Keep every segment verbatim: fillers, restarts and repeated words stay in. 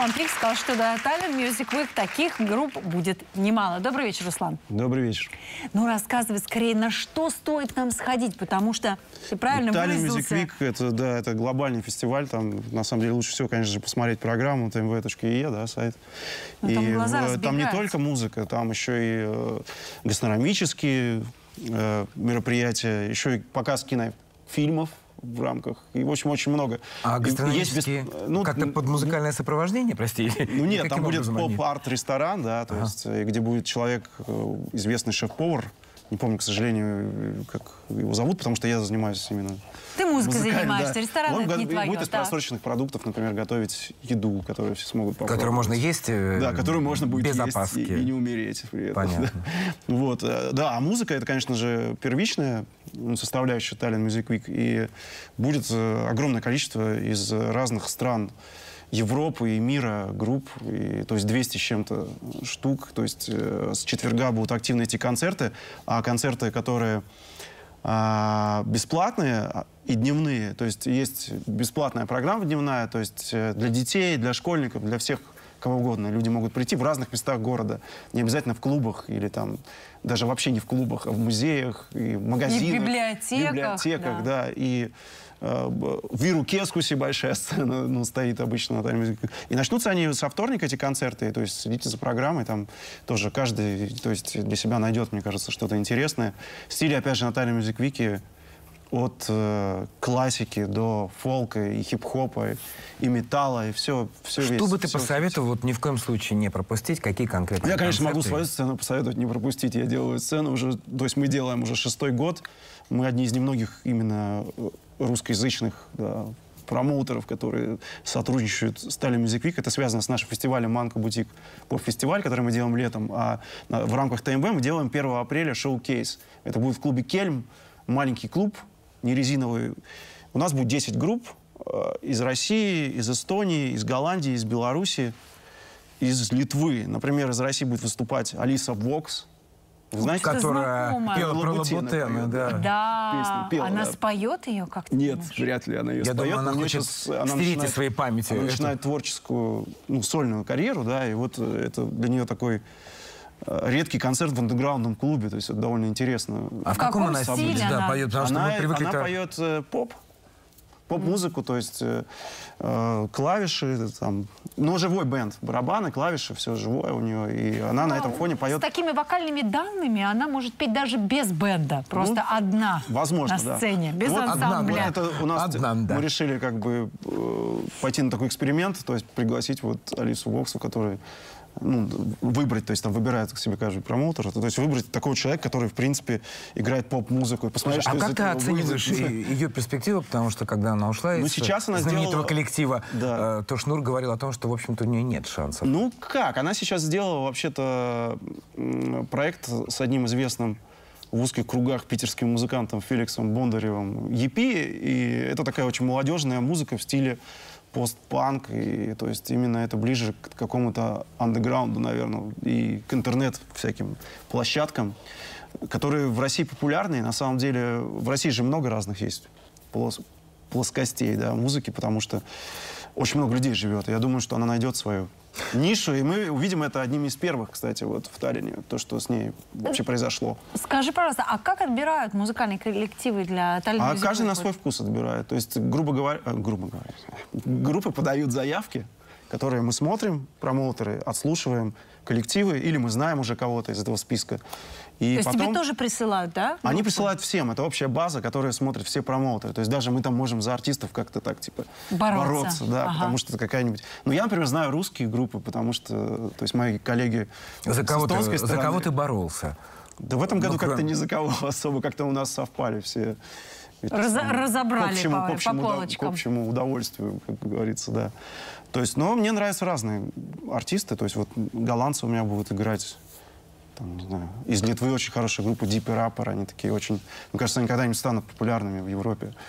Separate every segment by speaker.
Speaker 1: Руслан Трик сказал, что до Tallinn Music Week таких групп будет немало. Добрый вечер, Руслан.
Speaker 2: Добрый вечер.
Speaker 1: Ну, рассказывай скорее, на что стоит нам сходить, потому что ты правильно
Speaker 2: Tallinn
Speaker 1: выразился.
Speaker 2: Music Week — это, да, это глобальный фестиваль. Там, на самом деле, лучше всего, конечно же, посмотреть программу тэ эм вэ точка и е, да, сайт.
Speaker 1: Ну,
Speaker 2: и
Speaker 1: там глаза
Speaker 2: в, там не только музыка, там еще и э, гастрономические э, мероприятия, еще и показ кинофильмов в рамках. И, в общем, очень много.
Speaker 3: А гастрономические,
Speaker 2: без... ну,
Speaker 3: как-то под музыкальное сопровождение, прости?
Speaker 2: Ну нет, там будет поп-арт-ресторан, да, то
Speaker 3: ага.
Speaker 2: есть, где будет человек, известный шеф-повар. Не помню, к сожалению, как его зовут, потому что я занимаюсь именно...
Speaker 1: Ты музыкой занимаешься,
Speaker 2: да.
Speaker 1: ресторан это не твое.
Speaker 2: Будет из просроченных продуктов, например, готовить еду, которую все смогут попробовать.
Speaker 3: Которую можно есть
Speaker 2: Да, которую можно будет
Speaker 3: без
Speaker 2: есть
Speaker 3: опаски.
Speaker 2: И, и не умереть при этом.
Speaker 3: Понятно.
Speaker 2: Да. Вот. Да, а музыка — это, конечно же, первичная составляющая Tallinn Music Week. И будет огромное количество из разных стран Европы и мира групп, и, то есть двести с чем-то штук. То есть э, с четверга будут активно идти концерты, а концерты, которые э, бесплатные и дневные, то есть есть бесплатная программа дневная, то есть э, для детей, для школьников, для всех кого угодно. Люди могут прийти в разных местах города, не обязательно в клубах или там даже вообще не в клубах, а в музеях, и в магазинах.
Speaker 1: И в библиотеках.
Speaker 2: библиотеках, да.
Speaker 1: да.
Speaker 2: И в Виру-Кескусе большая сцена, ну, стоит обычно на Tallinn Music Week. И начнутся они со вторника, эти концерты. То есть следите за программой, там тоже каждый, то есть для себя найдет, мне кажется, что-то интересное. Стили, опять же, на Tallinn Music Week от э, классики до фолка и хип-хопа, и металла, и все, все
Speaker 3: Что
Speaker 2: весь,
Speaker 3: бы ты
Speaker 2: все,
Speaker 3: посоветовал
Speaker 2: все.
Speaker 3: Вот ни в коем случае не пропустить? Какие конкретные
Speaker 2: Я, конечно,
Speaker 3: концерты?
Speaker 2: могу свою сцену посоветовать не пропустить. Я делаю сцену уже, то есть мы делаем уже шестой год. Мы одни из немногих именно русскоязычных, да, промоутеров, которые сотрудничают с Tallinn Music Week. Это связано с нашим фестивалем «Манка Бутик» поп-фестиваль, который мы делаем летом. А в рамках тэ эм вэ мы делаем первого апреля шоу-кейс. Это будет в клубе «Кельм», маленький клуб, не резиновый. У нас будет десять групп э, из России, из Эстонии, из Голландии, из Беларуси, из Литвы. Например, из России будет выступать Алиса Вокс. Вы знаете?
Speaker 3: Которая пела про Лабутены, да.
Speaker 1: Да,
Speaker 2: пела,
Speaker 1: она
Speaker 2: да.
Speaker 1: споет ее как-то?
Speaker 2: Нет,
Speaker 1: думаешь?
Speaker 2: вряд ли она ее
Speaker 3: Я
Speaker 2: споет.
Speaker 3: думаю, она
Speaker 2: У нее
Speaker 3: хочет
Speaker 2: сейчас- она
Speaker 3: стереть из
Speaker 2: начинает-
Speaker 3: своей памяти
Speaker 2: Она
Speaker 3: эту-
Speaker 2: начинает творческую, ну, сольную карьеру, да, и вот это для нее такой э, редкий концерт в андеграундном клубе, то есть это довольно интересно.
Speaker 3: А в
Speaker 1: каком
Speaker 3: каком она
Speaker 1: стиле
Speaker 3: стиле да,
Speaker 1: она?
Speaker 3: поет? Потому что
Speaker 2: Она,
Speaker 3: мы привыкли...
Speaker 2: она
Speaker 3: -то-
Speaker 2: поет э, поп, поп-музыку, то есть э, э, клавиши, там, но живой бенд, барабаны, клавиши, все живое у нее, и она на этом фоне
Speaker 1: С
Speaker 2: поет.
Speaker 1: такими вокальными данными она может петь даже без бенда, просто
Speaker 2: Ну,
Speaker 1: одна
Speaker 2: возможно,
Speaker 1: на
Speaker 2: да.
Speaker 1: сцене, без
Speaker 2: Вот
Speaker 1: ансамбля.
Speaker 2: Это у нас
Speaker 3: Одна, да.
Speaker 2: мы решили как бы э, пойти на такой эксперимент, то есть пригласить вот Алису Воксу, который, ну, выбрать, то есть там выбирает к себе каждый промоутер, то есть выбрать такого человека, который, в принципе, играет поп-музыку, и посмотреть,
Speaker 3: А
Speaker 2: что из
Speaker 3: как ты
Speaker 2: этого
Speaker 3: оцениваешь
Speaker 2: выйдет.
Speaker 3: и- ее перспективу? Потому что, когда она ушла
Speaker 2: Ну,
Speaker 3: из
Speaker 2: сейчас она
Speaker 3: знаменитого
Speaker 2: сделала-
Speaker 3: коллектива,
Speaker 2: Да.
Speaker 3: э, то Шнур говорил о том, что, в общем-то, у нее нет шансов.
Speaker 2: Ну как? Она сейчас сделала вообще-то м, проект с одним известным в узких кругах питерским музыкантом Феликсом Бондаревым и пи, и это такая очень молодежная музыка в стиле постпанк, и то есть именно это ближе к какому-то андеграунду, наверное, и к интернет всяким площадкам, которые в России популярны. И на самом деле в России же много разных есть плос- плоскостей, да, музыки, потому что очень много людей живет. И я думаю, что она найдет свою нишу, и мы увидим это одним из первых, кстати, вот в Таллине, то, что с ней вообще произошло.
Speaker 1: Скажи, пожалуйста, а как отбирают музыкальные коллективы для Tallinn
Speaker 2: А
Speaker 1: Music
Speaker 2: каждый
Speaker 1: Week?
Speaker 2: на свой вкус отбирает. То есть, грубо говоря, э, грубо говоря, группы подают заявки, которые мы смотрим, промоутеры, отслушиваем коллективы, или мы знаем уже кого-то из этого списка. И
Speaker 1: То есть
Speaker 2: потом
Speaker 1: тебе тоже присылают, да?
Speaker 2: они
Speaker 1: группу?
Speaker 2: присылают всем. Это общая база, которая смотрят все промоутеры. То есть даже мы там можем за артистов как-то так, типа,
Speaker 1: Бороться.
Speaker 2: да,
Speaker 1: Ага.
Speaker 2: потому что это какая-нибудь... Ну, я, например, знаю русские группы, потому что, то есть мои коллеги
Speaker 3: За
Speaker 2: с
Speaker 3: кого, ты,
Speaker 2: эстонской
Speaker 3: за
Speaker 2: стороны-
Speaker 3: кого ты боролся?
Speaker 2: Да в этом году
Speaker 3: Ну,
Speaker 2: как-то
Speaker 3: кроме-
Speaker 2: ни за кого особо, как-то у нас совпали все. эти
Speaker 1: Разо-
Speaker 2: самые-
Speaker 1: разобрали
Speaker 2: к общему,
Speaker 1: по-
Speaker 2: к общему,
Speaker 1: по
Speaker 2: да,
Speaker 1: полочкам.
Speaker 2: к общему удовольствию, как говорится, да. То есть, но мне нравятся разные артисты. То есть вот голландцы у меня будут играть, там, не знаю, из Литвы очень хорошая группа Deep Rapper, они такие очень... Мне кажется, они когда-нибудь станут популярными в Европе.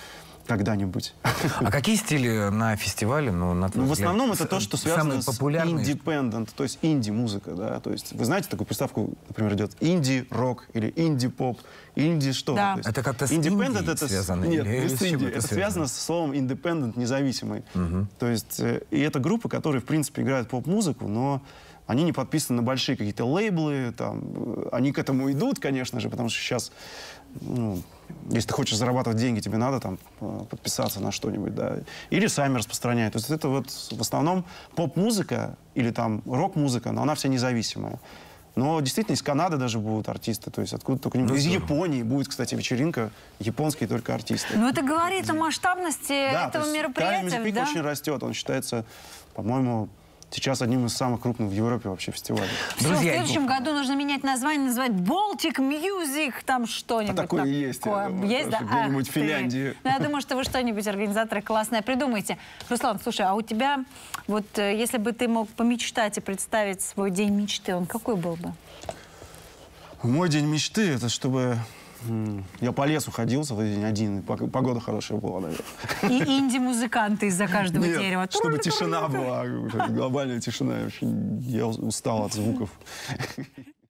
Speaker 2: когда-нибудь.
Speaker 3: А какие стили на фестивале? Ну, на твой
Speaker 2: Ну, в
Speaker 3: взгляд,
Speaker 2: основном это то, что связано
Speaker 3: самые
Speaker 2: с
Speaker 3: популярные?
Speaker 2: independent, то есть инди-музыка, да. То есть вы знаете такую приставку, например, идет инди-рок или инди-поп, инди что?
Speaker 1: Да.
Speaker 2: То есть
Speaker 3: Это как-то с
Speaker 2: independent
Speaker 3: Индией
Speaker 2: это с-
Speaker 3: связано
Speaker 2: Нет,
Speaker 3: или
Speaker 2: не
Speaker 3: с
Speaker 2: с
Speaker 3: чем
Speaker 2: Индией.
Speaker 3: это
Speaker 2: Это
Speaker 3: связано?
Speaker 2: связано со словом independent, независимый. То есть э, и это группы, которые, в принципе, играют поп-музыку, но они не подписаны на большие какие-то лейблы, там, э, они к этому идут, конечно же, потому что сейчас, ну, если ты хочешь зарабатывать деньги, тебе надо там э, подписаться на что-нибудь, да, или сами распространяют. То есть это вот в основном поп-музыка или там рок-музыка, но она вся независимая. Но действительно из Канады даже будут артисты, то есть откуда только не
Speaker 3: Ну,
Speaker 2: Из
Speaker 3: здорово.
Speaker 2: Японии будет, кстати, вечеринка, японские только артисты.
Speaker 1: Ну, это говорит о масштабности
Speaker 2: Да, то
Speaker 1: этого
Speaker 2: есть
Speaker 1: мероприятия,
Speaker 2: Music Week
Speaker 1: да?
Speaker 2: очень растет, он считается, по-моему, сейчас одним из самых крупных в Европе вообще фестивалей.
Speaker 1: Все, в
Speaker 3: Друзья,
Speaker 1: следующем году нужно менять название, называть Baltic Music, там что-нибудь.
Speaker 2: А такое и есть,
Speaker 1: такое.
Speaker 2: я думаю,
Speaker 1: Есть, да?
Speaker 2: тоже где-нибудь
Speaker 1: Ах
Speaker 2: в
Speaker 1: ты.
Speaker 2: Финляндии.
Speaker 1: Ну, я думаю, что вы что-нибудь, организаторы, классное придумаете. Руслан, слушай, а у тебя, вот э, если бы ты мог помечтать и представить свой день мечты, он какой был бы?
Speaker 2: Мой день мечты — это чтобы м, я по лесу ходил в этот день один, и пог- погода хорошая была, наверное.
Speaker 1: И инди-музыканты из-за каждого
Speaker 2: Нет,
Speaker 1: дерева.
Speaker 2: чтобы тишина была, глобальная тишина. Я вообще- Я устал от звуков.